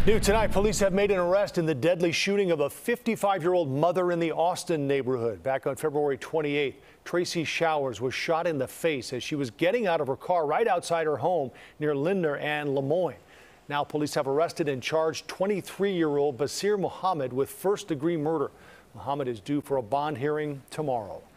New tonight, police have made an arrest in the deadly shooting of a 55-year-old mother in the Austin neighborhood. Back on February 28th, Tracey Showers was shot in the face as she was getting out of her car right outside her home near Lindner and Lemoyne. Now police have arrested and charged 23-year-old Basir Muhammad with first-degree murder. Muhammad is due for a bond hearing tomorrow.